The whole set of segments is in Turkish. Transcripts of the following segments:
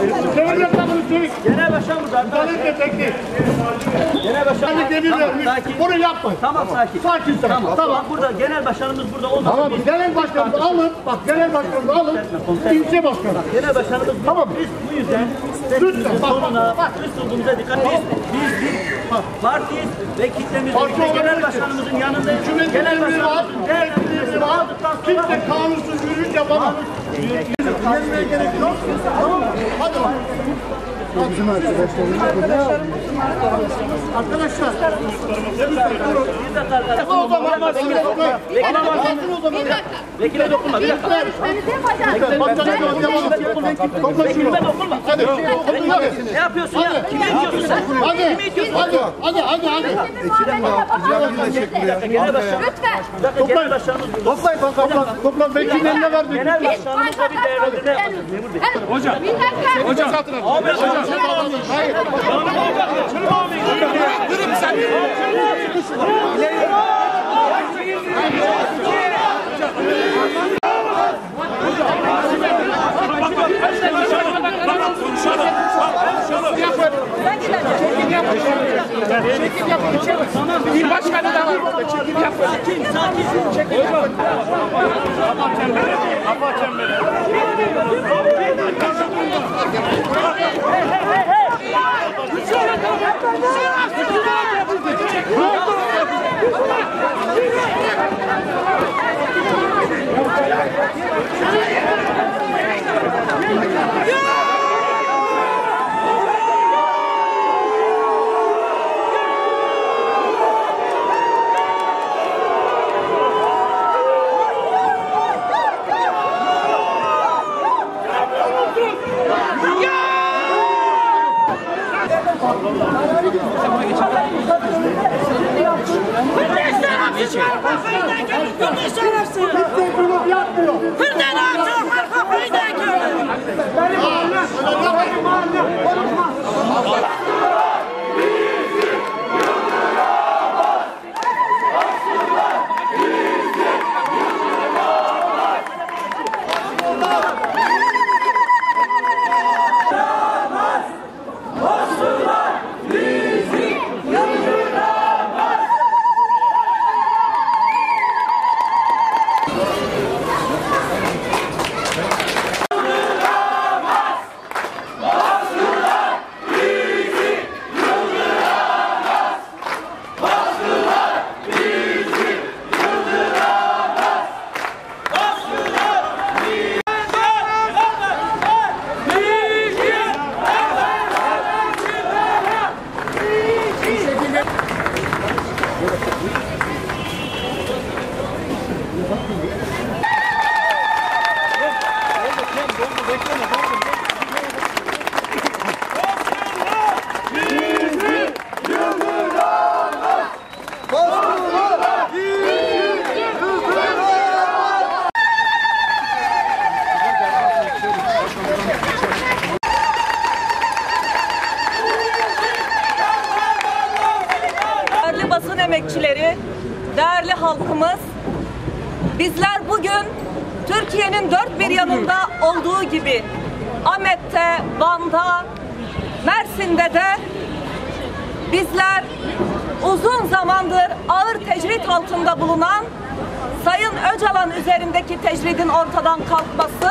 Genel başkan burada. Genel başkan. Bunu yapmayın. Tamam sakin. Sakin sen. Tamam. Burada genel başkanımız burada olmasın. Tamam. Genel başkanımızı alın. Bak genel başkanımızı alın. İlçe başkanı. Genel başkanımız tamam. Biz bu yüzden sesimizin sonuna, üslubumuza dikkat edin. Biz bir partiyiz ve kitlemizin genel başkanımızın yanındayız. Genel başkanımızın değerlendirmesini aldıktan sonra kimse kanunsuz yürüyüş yapamaz. Yürümeye gerek yok. Tamam mı? Hadi bak. Bizim arkadaşlarımız arkadaşlar. O zaman vekile dokunma. Bir dakika. Vekilime dokunma. Ne yapıyorsun ya? Kimi itiyorsun sen? Hadi. Genel başkan. Genel başkanımız burada. Toplam vekilin eline verdik. Genel başkanımızla bir değerlendirme yapacağız. Memur Bey. Hocam. Hayır. Durun bir saniye. Bir başkanı da var burada. Çekim yapın. Çekim yapın. Kapat çemberi. Değerli basın emekçileri, değerli halkımız, bizler bugün Türkiye'nin dört bir yanında olduğu gibi Ahmet'te, Van'da, Mersin'de de bizler uzun zamandır ağır tecrit altında bulunan Sayın Öcalan üzerindeki tecridin ortadan kalkması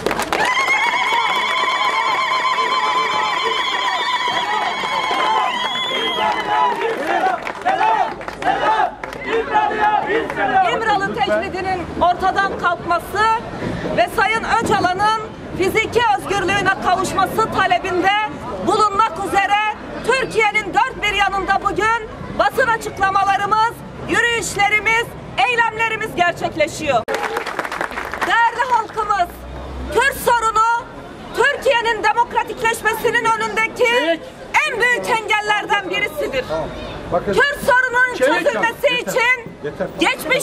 İmralı tecridinin ortadan kalkması ve Sayın Öcalan'ın fiziki özgürlüğüne kavuşması talebinde bulunmak üzere Türkiye'nin dört bir yanında bugün basın açıklamalarımız, yürüyüşlerimiz, eylemlerimiz gerçekleşiyor. Değerli halkımız, Kürt sorunu Türkiye'nin demokratikleşmesinin önündeki en büyük engellerden birisidir. Kürt sorununun çözülmesi için geçmiş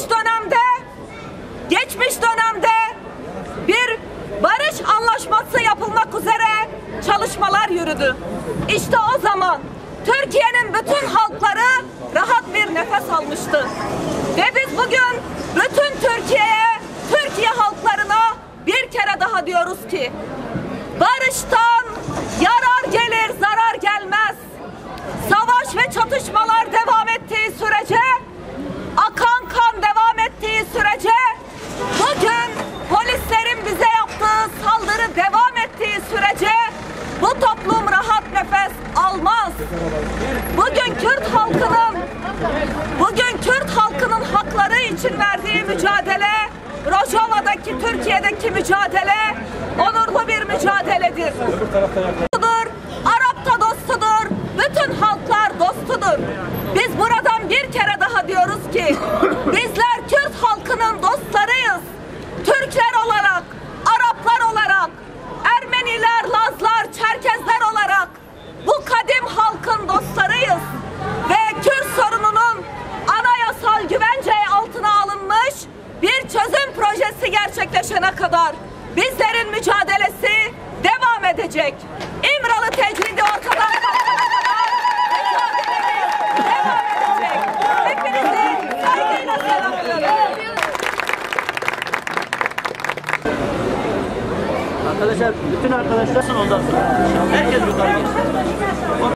dönemde bir barış anlaşması yapılmak üzere çalışmalar yürüdü. İşte o zaman Türkiye'nin bütün halkları rahat bir nefes almıştı. Ve biz bugün bütün Türkiye halklarına bir kere daha diyoruz ki barıştan, bu toplum rahat nefes almaz. Bugün Kürt halkının hakları için verdiği mücadele, Rojava'daki, Türkiye'deki mücadele onurlu bir mücadeledir. Arap da dostudur, bütün halklar dostudur. Biz buradan bir kere daha diyoruz ki, bizler Kürt halkının dostlarıyız. Türkler olarak, Araplar olarak, Ermeniler, Lazlar, Çerkezler olarak bu kadim halkın dostlarıyız. Ve Kürt sorununun anayasal güvence altına alınmış bir çözüm projesi gerçekleşene kadar bizlerin mücadelesi devam edecek. İmralı tecridi ortadan kalkana kadar mücadelemiz devam edecek. Hepinizi saygıyla selamlıyorum. Arkadaşlar, bütün arkadaşlar ondan sonra. Herkes yukarı geçsin.